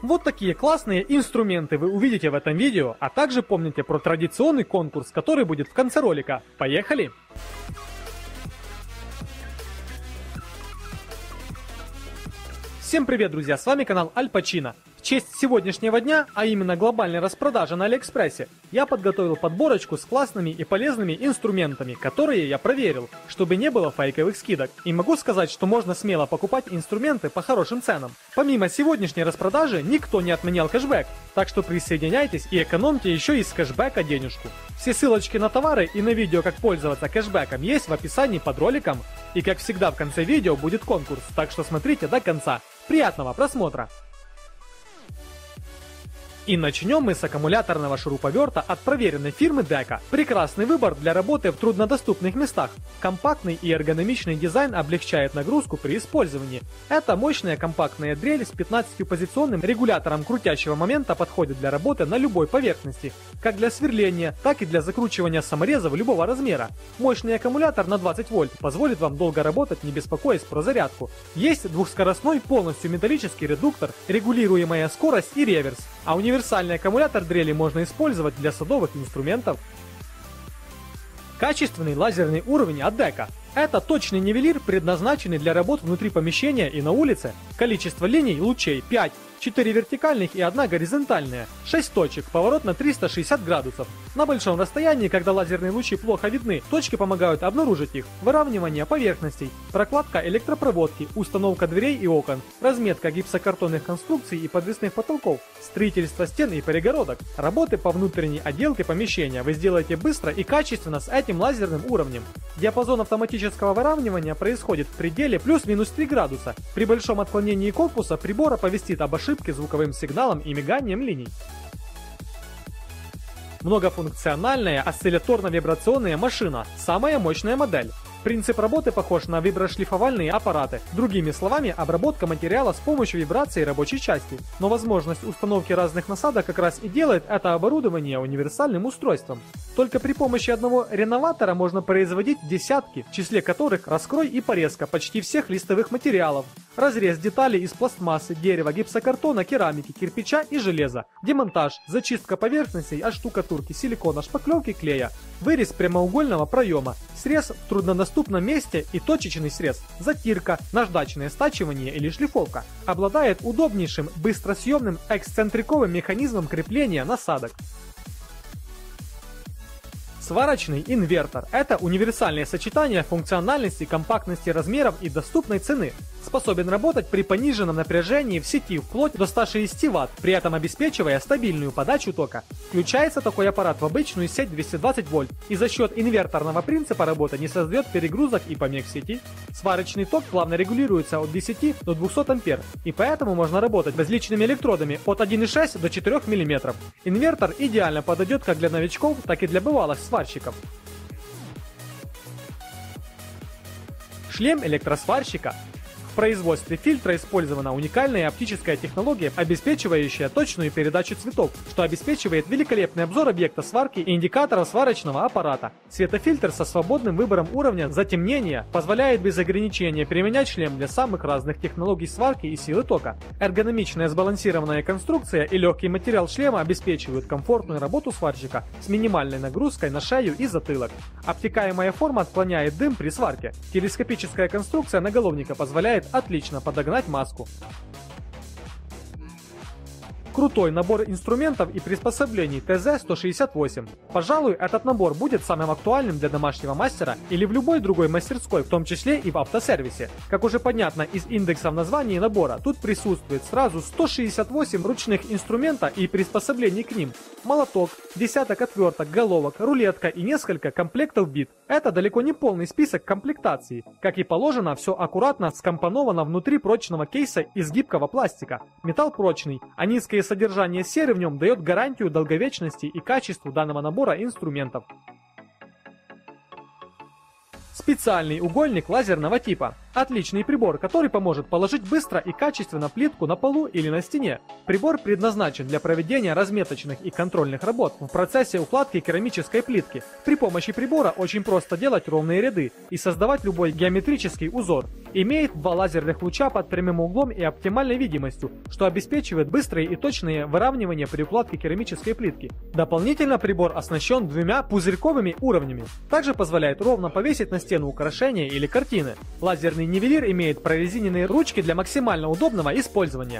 Вот такие классные инструменты вы увидите в этом видео, а также помните про традиционный конкурс, который будет в конце ролика. Поехали! Всем привет, друзья, с вами канал Аль Пачино. В честь сегодняшнего дня, а именно глобальной распродажи на Алиэкспрессе, я подготовил подборочку с классными и полезными инструментами, которые я проверил, чтобы не было фейковых скидок. И могу сказать, что можно смело покупать инструменты по хорошим ценам. Помимо сегодняшней распродажи, никто не отменял кэшбэк, так что присоединяйтесь и экономьте еще и с кэшбэка денежку. Все ссылочки на товары и на видео, как пользоваться кэшбэком, есть в описании под роликом. И как всегда в конце видео будет конкурс, так что смотрите до конца. Приятного просмотра! И начнем мы с аккумуляторного шуруповерта от проверенной фирмы Deca. Прекрасный выбор для работы в труднодоступных местах. Компактный и эргономичный дизайн облегчает нагрузку при использовании. Эта мощная компактная дрель с 15-позиционным регулятором крутящего момента подходит для работы на любой поверхности, как для сверления, так и для закручивания саморезов любого размера. Мощный аккумулятор на 20 вольт позволит вам долго работать, не беспокоясь про зарядку. Есть двухскоростной полностью металлический редуктор, регулируемая скорость и реверс. А универсальный аккумулятор дрели можно использовать для садовых инструментов. Качественный лазерный уровень от Deca. Это точный нивелир, предназначенный для работ внутри помещения и на улице. Количество линий лучей 5, 4 вертикальных и 1 горизонтальная, 6 точек, поворот на 360 градусов. На большом расстоянии, когда лазерные лучи плохо видны, точки помогают обнаружить их. Выравнивание поверхностей, прокладка электропроводки, установка дверей и окон, разметка гипсокартонных конструкций и подвесных потолков, строительство стен и перегородок. Работы по внутренней отделке помещения вы сделаете быстро и качественно с этим лазерным уровнем. Диапазон автоматического выравнивания происходит в пределе плюс-минус 3 градуса. При большом отклонении корпуса прибор оповестит об ошибке звуковым сигналом и миганием линий. Многофункциональная осцилляторно-вибрационная машина. Самая мощная модель. Принцип работы похож на виброшлифовальные аппараты. Другими словами, обработка материала с помощью вибрации рабочей части. Но возможность установки разных насадок как раз и делает это оборудование универсальным устройством. Только при помощи одного реноватора можно производить десятки, в числе которых раскрой и порезка почти всех листовых материалов, разрез деталей из пластмассы, дерева, гипсокартона, керамики, кирпича и железа, демонтаж, зачистка поверхностей от штукатурки, силикона, шпаклевки, клея, вырез прямоугольного проема, срез в труднодоступном месте и точечный срез, затирка, наждачное стачивание или шлифовка. Обладает удобнейшим быстросъемным эксцентриковым механизмом крепления насадок. Сварочный инвертор – это универсальное сочетание функциональности, компактности размеров и доступной цены. Способен работать при пониженном напряжении в сети вплоть до 160 Вт, при этом обеспечивая стабильную подачу тока. Включается такой аппарат в обычную сеть 220 вольт и за счет инверторного принципа работы не создает перегрузок и помех в сети. Сварочный ток плавно регулируется от 10 до 200 ампер, и поэтому можно работать безличными электродами от 1,6 до 4 мм. Инвертор идеально подойдет как для новичков, так и для бывалых сварщиков. Шлем электросварщика. В производстве фильтра использована уникальная оптическая технология, обеспечивающая точную передачу цветов, что обеспечивает великолепный обзор объекта сварки и индикаторов сварочного аппарата. Светофильтр со свободным выбором уровня затемнения позволяет без ограничения применять шлем для самых разных технологий сварки и силы тока. Эргономичная сбалансированная конструкция и легкий материал шлема обеспечивают комфортную работу сварщика с минимальной нагрузкой на шею и затылок. Обтекаемая форма отклоняет дым при сварке. Телескопическая конструкция наголовника позволяет отлично подогнать маску. Крутой набор инструментов и приспособлений ТЗ-168. Пожалуй, этот набор будет самым актуальным для домашнего мастера или в любой другой мастерской, в том числе и в автосервисе. Как уже понятно из индекса в названии набора, тут присутствует сразу 168 ручных инструмента и приспособлений к ним. Молоток, десяток отверток, головок, рулетка и несколько комплектов бит. Это далеко не полный список комплектаций. Как и положено, все аккуратно скомпоновано внутри прочного кейса из гибкого пластика. Металл прочный, а низкое содержание серы в нем дает гарантию долговечности и качеству данного набора инструментов. Специальный угольник лазерного типа. Отличный прибор, который поможет положить быстро и качественно плитку на полу или на стене. Прибор предназначен для проведения разметочных и контрольных работ в процессе укладки керамической плитки. При помощи прибора очень просто делать ровные ряды и создавать любой геометрический узор. Имеет 2 лазерных луча под прямым углом и оптимальной видимостью, что обеспечивает быстрые и точные выравнивания при укладке керамической плитки. Дополнительно прибор оснащен 2 пузырьковыми уровнями. Также позволяет ровно повесить на стену украшения или картины. Лазерный нивелир имеет прорезиненные ручки для максимально удобного использования.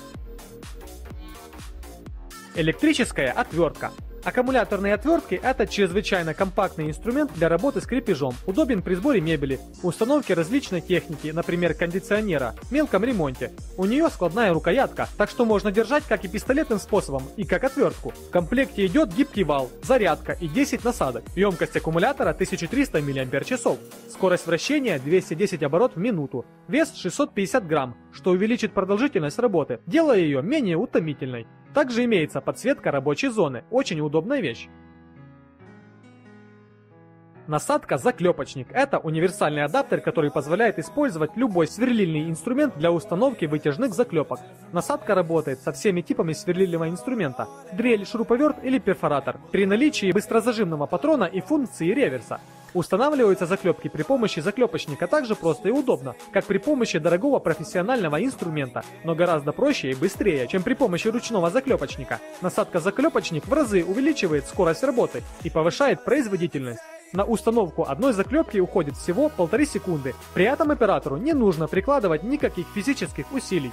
Электрическая отвертка. Аккумуляторные отвертки – это чрезвычайно компактный инструмент для работы с крепежом, удобен при сборе мебели, установке различной техники, например, кондиционера, мелком ремонте. У нее складная рукоятка, так что можно держать как и пистолетным способом, и как отвертку. В комплекте идет гибкий вал, зарядка и 10 насадок. Емкость аккумулятора 1300 мАч. Скорость вращения 210 оборот в минуту. Вес 650 грамм, что увеличит продолжительность работы, делая ее менее утомительной. Также имеется подсветка рабочей зоны, очень удобная вещь. Насадка-заклепочник – это универсальный адаптер, который позволяет использовать любой сверлильный инструмент для установки вытяжных заклепок. Насадка работает со всеми типами сверлильного инструмента – дрель, шуруповерт или перфоратор, при наличии быстрозажимного патрона и функции реверса. Устанавливаются заклепки при помощи заклепочника так же просто и удобно, как при помощи дорогого профессионального инструмента, но гораздо проще и быстрее, чем при помощи ручного заклепочника. Насадка-заклепочник в разы увеличивает скорость работы и повышает производительность. На установку одной заклепки уходит всего 1,5 секунды, при этом оператору не нужно прикладывать никаких физических усилий.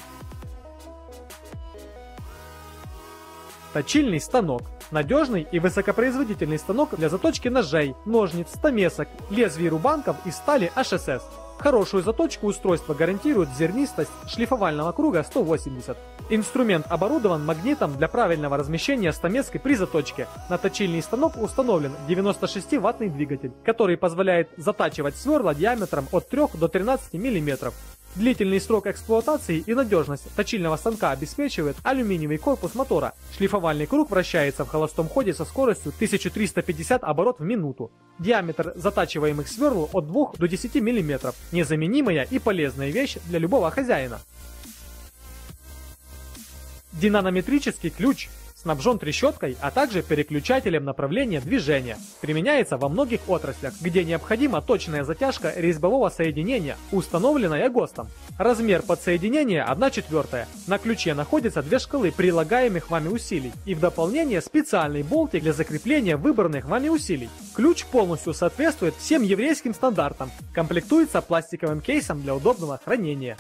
Точильный станок. Надежный и высокопроизводительный станок для заточки ножей, ножниц, стамесок, лезвий рубанков из стали HSS. Хорошую заточку устройства гарантирует зернистость шлифовального круга 180. Инструмент оборудован магнитом для правильного размещения стамески при заточке. На точильный станок установлен 96-ваттный двигатель, который позволяет затачивать сверла диаметром от 3 до 13 мм. Длительный срок эксплуатации и надежность точильного станка обеспечивает алюминиевый корпус мотора. Шлифовальный круг вращается в холостом ходе со скоростью 1350 оборот в минуту. Диаметр затачиваемых сверл от 2 до 10 мм. Незаменимая и полезная вещь для любого хозяина. Динамометрический ключ. Снабжен трещоткой, а также переключателем направления движения. Применяется во многих отраслях, где необходима точная затяжка резьбового соединения, установленная ГОСТом. Размер подсоединения 1/4. На ключе находятся 2 шкалы прилагаемых вами усилий и в дополнение специальный болтик для закрепления выбранных вами усилий. Ключ полностью соответствует всем еврейским стандартам, комплектуется пластиковым кейсом для удобного хранения.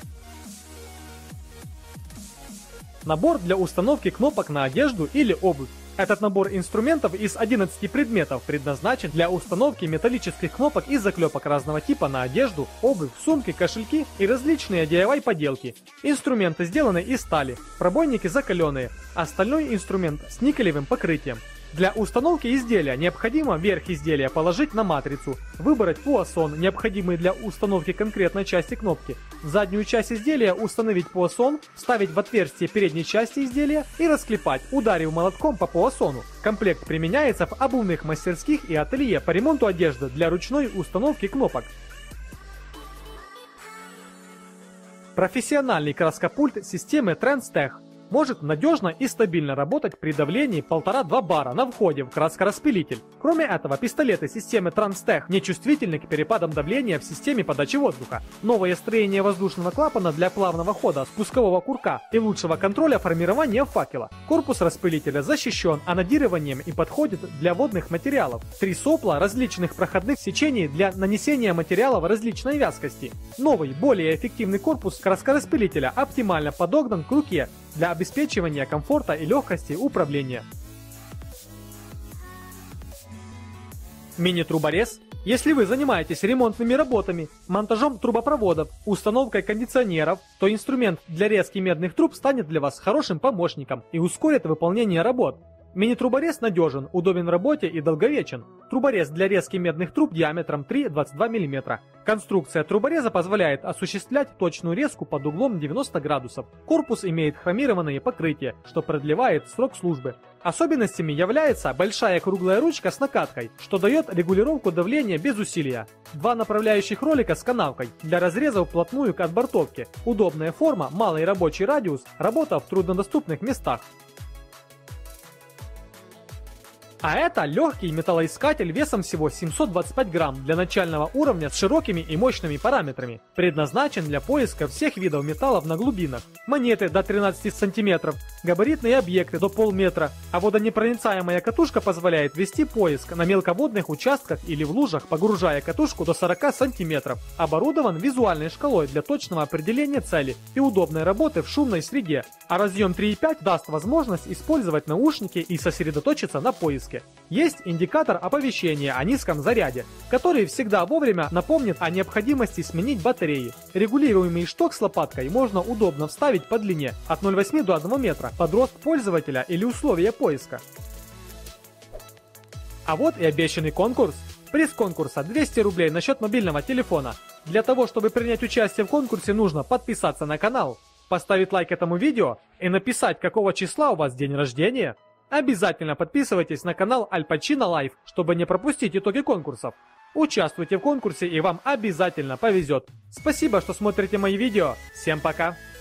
Набор для установки кнопок на одежду или обувь. Этот набор инструментов из 11 предметов предназначен для установки металлических кнопок и заклепок разного типа на одежду, обувь, сумки, кошельки и различные DIY-поделки. Инструменты сделаны из стали, пробойники закаленные, остальной инструмент с никелевым покрытием. Для установки изделия необходимо верх изделия положить на матрицу, выбрать пуассон, необходимый для установки конкретной части кнопки, заднюю часть изделия установить пуассон, вставить в отверстие передней части изделия и расклепать, ударив молотком по пуассону. Комплект применяется в обувных мастерских и ателье по ремонту одежды для ручной установки кнопок. Профессиональный краскопульт системы TrendsTech может надежно и стабильно работать при давлении 1,5-2 бара на входе в краскораспылитель. Кроме этого, пистолеты системы TrendsTech нечувствительны к перепадам давления в системе подачи воздуха. Новое строение воздушного клапана для плавного хода, спускового курка и лучшего контроля формирования факела. Корпус распылителя защищен анодированием и подходит для водных материалов. 3 сопла различных проходных сечений для нанесения материалов различной вязкости. Новый, более эффективный корпус краскораспылителя оптимально подогнан к руке для обеспечивания комфорта и легкости управления. Мини-труборез. Если вы занимаетесь ремонтными работами, монтажом трубопроводов, установкой кондиционеров, то инструмент для резки медных труб станет для вас хорошим помощником и ускорит выполнение работ. Мини-труборез надежен, удобен в работе и долговечен. Труборез для резки медных труб диаметром 3,22 мм. Конструкция трубореза позволяет осуществлять точную резку под углом 90 градусов. Корпус имеет хромированное покрытие, что продлевает срок службы. Особенностями является большая круглая ручка с накаткой, что дает регулировку давления без усилия. Два направляющих ролика с канавкой для разреза вплотную к отбортовке. Удобная форма, малый рабочий радиус, работа в труднодоступных местах. А это легкий металлоискатель весом всего 725 грамм для начального уровня с широкими и мощными параметрами. Предназначен для поиска всех видов металлов на глубинах. Монеты до 13 сантиметров, габаритные объекты до полметра, а водонепроницаемая катушка позволяет вести поиск на мелководных участках или в лужах, погружая катушку до 40 сантиметров. Оборудован визуальной шкалой для точного определения цели и удобной работы в шумной среде. А разъем 3.5 даст возможность использовать наушники и сосредоточиться на поиске. Есть индикатор оповещения о низком заряде, который всегда вовремя напомнит о необходимости сменить батареи. Регулируемый шток с лопаткой можно удобно вставить по длине от 0,8 до 1 метра под рост пользователя или условия поиска. А вот и обещанный конкурс. Приз конкурса 200 рублей на счет мобильного телефона. Для того, чтобы принять участие в конкурсе, нужно подписаться на канал, поставить лайк этому видео и написать, какого числа у вас день рождения. Обязательно подписывайтесь на канал Аль Пачино Лайф, чтобы не пропустить итоги конкурсов. Участвуйте в конкурсе и вам обязательно повезет. Спасибо, что смотрите мои видео. Всем пока!